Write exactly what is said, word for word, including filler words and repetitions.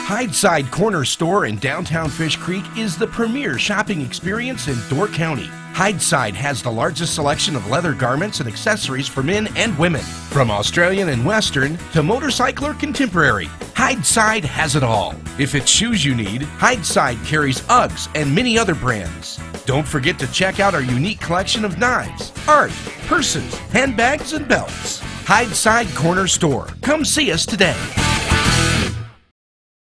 Hydeside Corner Store in downtown Fish Creek is the premier shopping experience in Door County. Hydeside has the largest selection of leather garments and accessories for men and women. From Australian and Western to motorcycle or contemporary, Hydeside has it all. If it's shoes you need, Hydeside carries Uggs and many other brands. Don't forget to check out our unique collection of knives, art, purses, handbags, and belts. Hydeside Corner Store. Come see us today.